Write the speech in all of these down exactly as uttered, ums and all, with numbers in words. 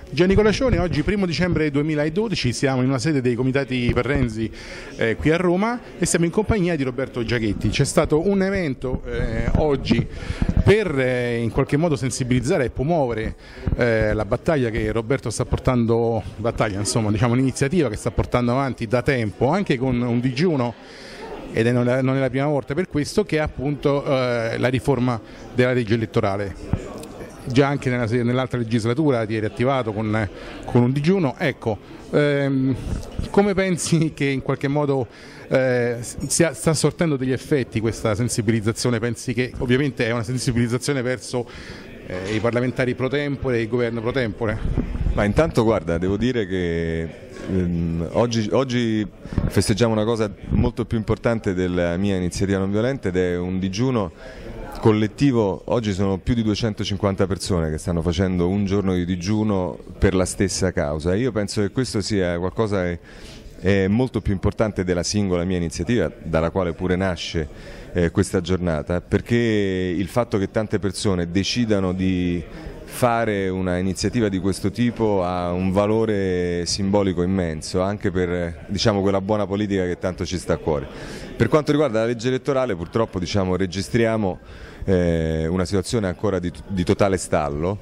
Gianni Colaccione, oggi primo dicembre duemiladodici siamo in una sede dei Comitati per Renzi eh, qui a Roma e siamo in compagnia di Roberto Giachetti. C'è stato un evento eh, oggi per eh, in qualche modo sensibilizzare e promuovere eh, la battaglia che Roberto sta portando, battaglia insomma diciamo un'iniziativa che sta portando avanti da tempo, anche con un digiuno, ed è non è la prima volta per questo, che è appunto eh, la riforma della legge elettorale. Già anche nella, nell'altra legislatura ti eri attivato con, con un digiuno. Ecco, ehm, come pensi che in qualche modo eh, sia, sta sortendo degli effetti questa sensibilizzazione? Pensi che ovviamente è una sensibilizzazione verso eh, i parlamentari pro tempore e il governo pro tempore? Ma intanto guarda, devo dire che ehm, oggi, oggi festeggiamo una cosa molto più importante della mia iniziativa non violenta, ed è un digiuno collettivo. Oggi sono più di duecentocinquanta persone che stanno facendo un giorno di digiuno per la stessa causa. Io penso che questo sia qualcosa che è molto più importante della singola mia iniziativa, dalla quale pure nasce eh, questa giornata, perché il fatto che tante persone decidano di fare una iniziativa di questo tipo ha un valore simbolico immenso, anche per diciamo, quella buona politica che tanto ci sta a cuore. Per quanto riguarda la legge elettorale, purtroppo diciamo, registriamo eh, una situazione ancora di, di totale stallo,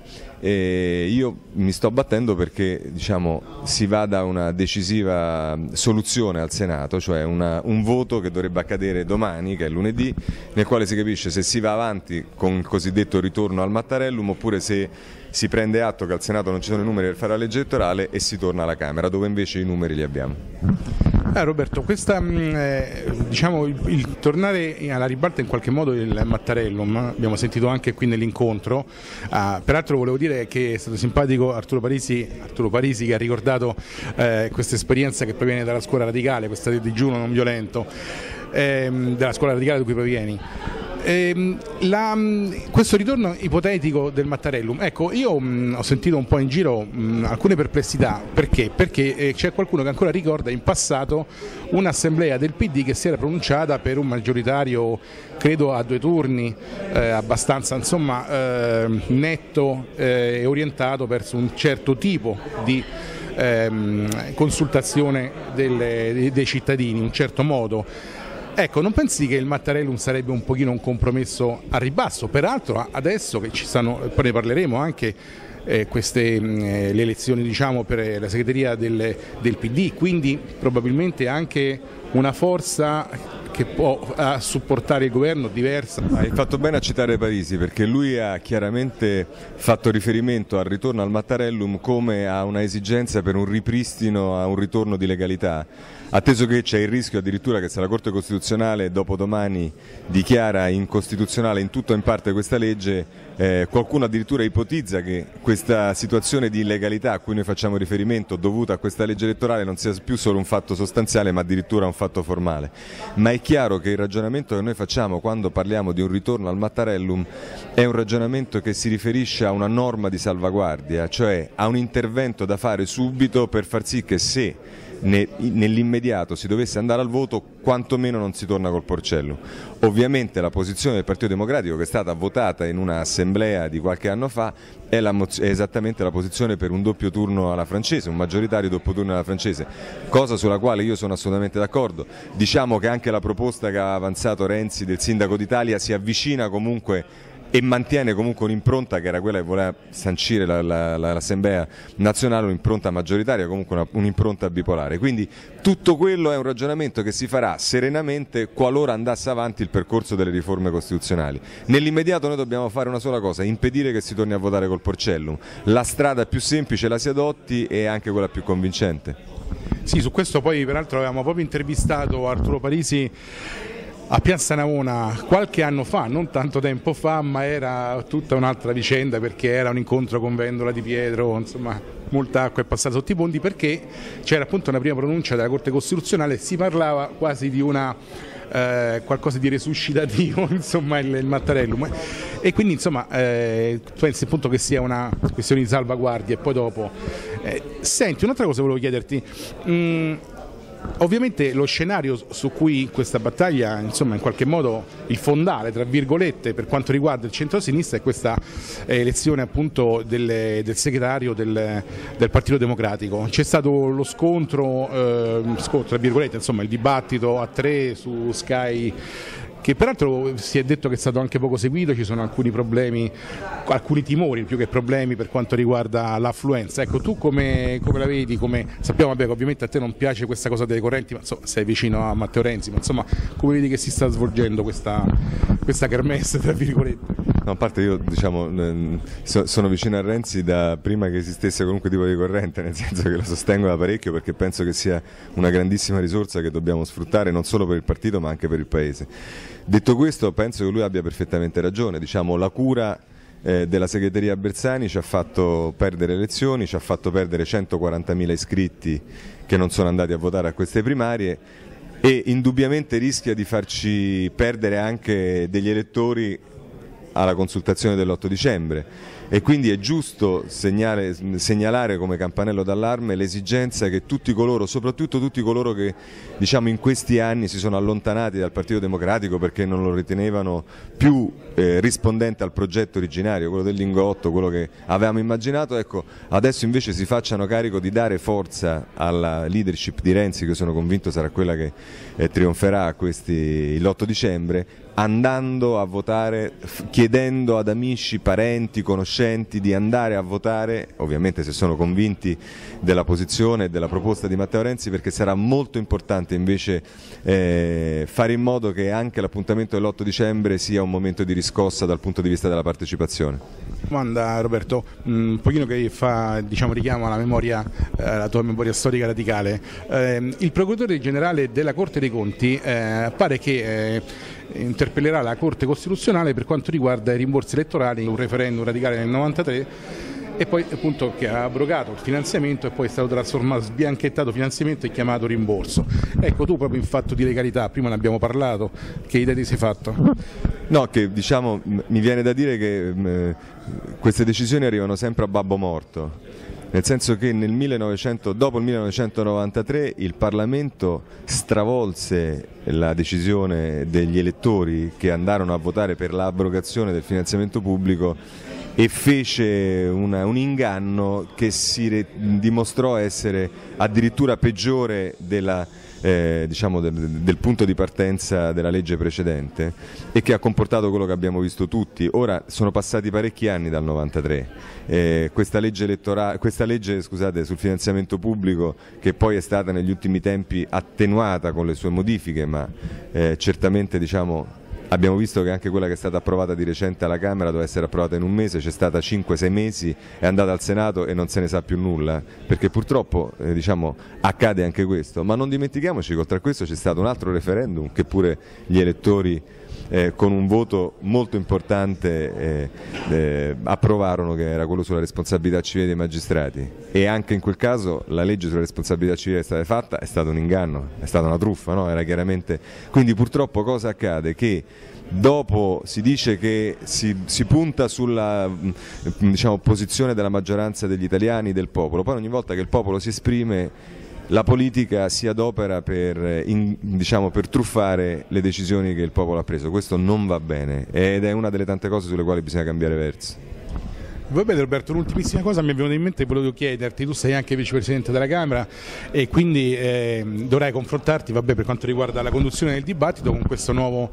e io mi sto battendo perché diciamo, si vada a una decisiva soluzione al Senato, cioè una, un voto che dovrebbe accadere domani, che è lunedì, nel quale si capisce se si va avanti con il cosiddetto ritorno al Mattarellum oppure se si prende atto che al Senato non ci sono i numeri per fare la legge elettorale e si torna alla Camera, dove invece i numeri li abbiamo. Eh, Roberto, questa, eh, diciamo, il, il tornare alla ribalta in qualche modo il Mattarellum, abbiamo sentito anche qui nell'incontro, ah, peraltro volevo dire che è stato simpatico Arturo Parisi, Arturo Parisi che ha ricordato eh, questa esperienza che proviene dalla scuola radicale, questa del digiuno non violento, ehm, della scuola radicale da cui provieni. Eh, la, questo ritorno ipotetico del Mattarellum, ecco, io mh, ho sentito un po' in giro mh, alcune perplessità. Perché? Perché eh, c'è qualcuno che ancora ricorda in passato un'assemblea del P D che si era pronunciata per un maggioritario, credo a due turni, eh, abbastanza insomma eh, netto eh, e orientato verso un certo tipo di ehm, consultazione delle, dei cittadini, un certo modo. Ecco, non pensi che il Mattarellum sarebbe un pochino un compromesso a ribasso? Peraltro adesso che ci stanno, poi ne parleremo anche, eh, queste, eh, le elezioni diciamo, per la segreteria del, del P D, quindi probabilmente anche una forza che può a supportare il governo diversa. Hai fatto bene a citare Parisi, perché lui ha chiaramente fatto riferimento al ritorno al Mattarellum come a una esigenza per un ripristino, a un ritorno di legalità, atteso che c'è il rischio addirittura che se la Corte Costituzionale dopodomani dichiara incostituzionale in tutto o in parte questa legge, eh, qualcuno addirittura ipotizza che questa situazione di illegalità a cui noi facciamo riferimento dovuta a questa legge elettorale non sia più solo un fatto sostanziale ma addirittura un fatto formale. Ma è chiaro che il ragionamento che noi facciamo quando parliamo di un ritorno al Mattarellum è un ragionamento che si riferisce a una norma di salvaguardia, cioè a un intervento da fare subito per far sì che se nell'immediato si dovesse andare al voto quantomeno non si torna col porcellum. Ovviamente la posizione del Partito Democratico, che è stata votata in un'assemblea di qualche anno fa, è, la, è esattamente la posizione per un doppio turno alla francese, un maggioritario doppio turno alla francese, cosa sulla quale io sono assolutamente d'accordo. Diciamo che anche la proposta che ha avanzato Renzi del Sindaco d'Italia si avvicina comunque e mantiene comunque un'impronta che era quella che voleva sancire la, la, la, l'Assemblea nazionale, un'impronta maggioritaria, comunque una, un'impronta bipolare. Quindi tutto quello è un ragionamento che si farà serenamente qualora andasse avanti il percorso delle riforme costituzionali. Nell'immediato noi dobbiamo fare una sola cosa: impedire che si torni a votare col porcellum. La strada più semplice la si adotti e anche quella più convincente. Sì, su questo poi peraltro avevamo proprio intervistato Arturo Parisi a Piazza Navona qualche anno fa, non tanto tempo fa, ma era tutta un'altra vicenda, perché era un incontro con Vendola Di Pietro, insomma molta acqua è passata sotto i ponti, perché c'era appunto una prima pronuncia della Corte Costituzionale, si parlava quasi di una eh, qualcosa di resuscitativo, insomma il, il Mattarellum, e quindi insomma eh, pensi appunto che sia una questione di salvaguardia. E poi dopo eh, senti, un'altra cosa volevo chiederti. mm, Ovviamente lo scenario su cui questa battaglia, insomma, in qualche modo il fondale, tra virgolette, per quanto riguarda il centro-sinistra è questa elezione appunto del, del segretario del, del Partito Democratico. C'è stato lo scontro, eh, tra virgolette, insomma, il dibattito a tre su Sky, che peraltro si è detto che è stato anche poco seguito, ci sono alcuni problemi, alcuni timori più che problemi per quanto riguarda l'affluenza. Ecco, tu come, come la vedi? Come, sappiamo vabbè, che ovviamente a te non piace questa cosa delle correnti, ma insomma, sei vicino a Matteo Renzi, ma insomma come vedi che si sta svolgendo questa, questa kermesse, tra virgolette? No, a parte io diciamo, sono vicino a Renzi da prima che esistesse qualunque tipo di corrente, nel senso che lo sostengo da parecchio perché penso che sia una grandissima risorsa che dobbiamo sfruttare non solo per il partito ma anche per il Paese. Detto questo, penso che lui abbia perfettamente ragione, diciamo, la cura eh, della segreteria Bersani ci ha fatto perdere elezioni, ci ha fatto perdere centoquarantamila iscritti che non sono andati a votare a queste primarie e indubbiamente rischia di farci perdere anche degli elettori alla consultazione dell'otto dicembre e quindi è giusto segnale, segnalare come campanello d'allarme l'esigenza che tutti coloro, soprattutto tutti coloro che diciamo in questi anni si sono allontanati dal Partito Democratico perché non lo ritenevano più eh, rispondente al progetto originario, quello del Lingotto, quello che avevamo immaginato, ecco, adesso invece si facciano carico di dare forza alla leadership di Renzi, che sono convinto sarà quella che eh, trionferà a questi l'otto dicembre, andando a votare, chiedendo ad amici, parenti, conoscenti di andare a votare, ovviamente se sono convinti della posizione e della proposta di Matteo Renzi, perché sarà molto importante invece eh, fare in modo che anche l'appuntamento dell'otto dicembre sia un momento di riscossa dal punto di vista della partecipazione. Domanda Roberto, un pochino che fa diciamo, richiamo alla memoria, eh, alla tua memoria storica radicale. Eh, il procuratore generale della Corte dei Conti eh, pare che eh, interpellerà la Corte Costituzionale per quanto riguarda i rimborsi elettorali, un referendum radicale nel novantatré e poi appunto che ha abrogato il finanziamento e poi è stato trasformato, sbianchettato finanziamento e chiamato rimborso. Ecco, tu proprio in fatto di legalità, prima ne abbiamo parlato, che idea ti sei fatto? No, che diciamo mi viene da dire che mh, queste decisioni arrivano sempre a babbo morto. Nel senso che nel millenovecento, dopo il millenovecentonovantatré il Parlamento stravolse la decisione degli elettori che andarono a votare per l'abrogazione del finanziamento pubblico e fece una, un inganno che si re, dimostrò essere addirittura peggiore della, eh, diciamo del, del punto di partenza della legge precedente e che ha comportato quello che abbiamo visto tutti. Ora sono passati parecchi anni dal novantatré, eh, questa legge, elettorale, questa legge scusate, sul finanziamento pubblico, che poi è stata negli ultimi tempi attenuata con le sue modifiche, ma eh, certamente diciamo abbiamo visto che anche quella che è stata approvata di recente alla Camera doveva essere approvata in un mese, c'è stata cinque sei mesi, è andata al Senato e non se ne sa più nulla, perché purtroppo eh, diciamo, accade anche questo. Ma non dimentichiamoci che oltre a questo c'è stato un altro referendum che pure gli elettori eh, con un voto molto importante eh, eh, approvarono, che era quello sulla responsabilità civile dei magistrati, e anche in quel caso la legge sulla responsabilità civile che è stata fatta è stato un inganno, è stata una truffa, no? Era chiaramente... Quindi purtroppo cosa accade? Che dopo si dice che si, si punta sulla diciamo, posizione della maggioranza degli italiani, del popolo, poi ogni volta che il popolo si esprime la politica si adopera per, in, diciamo, per truffare le decisioni che il popolo ha preso. Questo non va bene ed è una delle tante cose sulle quali bisogna cambiare verso. Va bene Roberto, un'ultimissima cosa mi è venuta in mente, volevo chiederti, tu sei anche vicepresidente della Camera e quindi eh, dovrai confrontarti vabbè, per quanto riguarda la conduzione del dibattito con questo nuovo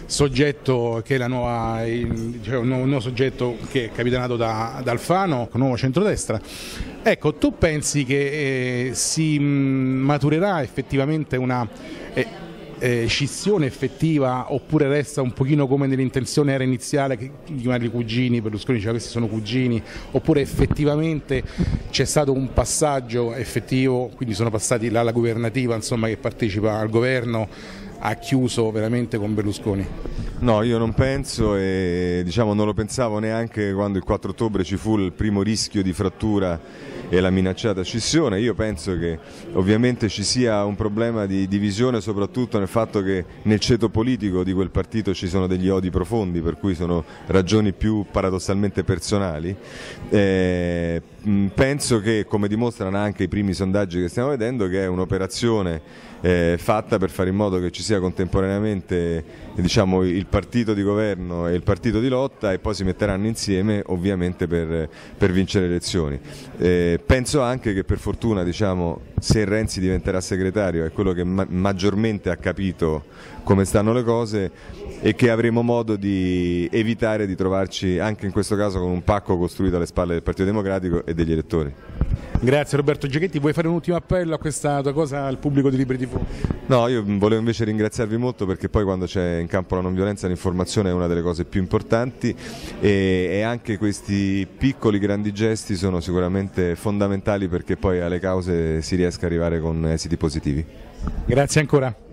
soggetto che è la nuova, il, cioè un, nuovo, un nuovo soggetto che è capitanato da, da Alfano, con nuovo centrodestra. Ecco, tu pensi che eh, si mh, maturerà effettivamente una... Eh, Eh, scissione effettiva oppure resta un pochino come nell'intenzione era iniziale, che chiamarli cugini, Berlusconi diceva questi sono cugini, oppure effettivamente c'è stato un passaggio effettivo, quindi sono passati l'ala governativa insomma, che partecipa al governo ha chiuso veramente con Berlusconi? No, io non penso e diciamo, non lo pensavo neanche quando il quattro ottobre ci fu il primo rischio di frattura e la minacciata scissione. Io penso che ovviamente ci sia un problema di divisione soprattutto nel fatto che nel ceto politico di quel partito ci sono degli odi profondi, per cui sono ragioni più paradossalmente personali. Eh, penso che, come dimostrano anche i primi sondaggi che stiamo vedendo, che è un'operazione eh, fatta per fare in modo che ci sia contemporaneamente diciamo, il partito di governo e il partito di lotta, e poi si metteranno insieme ovviamente per, per vincere le elezioni. Eh, penso anche che per fortuna diciamo, se Renzi diventerà segretario è quello che ma- maggiormente ha capito come stanno le cose, e che avremo modo di evitare di trovarci anche in questo caso con un pacco costruito alle spalle del Partito Democratico e degli elettori. Grazie Roberto Giachetti, vuoi fare un ultimo appello a questa tua cosa al pubblico di Libri tivù? No, io volevo invece ringraziarvi molto, perché poi quando c'è in campo la non violenza l'informazione è una delle cose più importanti, e, e anche questi piccoli grandi gesti sono sicuramente fondamentali perché poi alle cause si riesca ad arrivare con esiti positivi. Grazie ancora.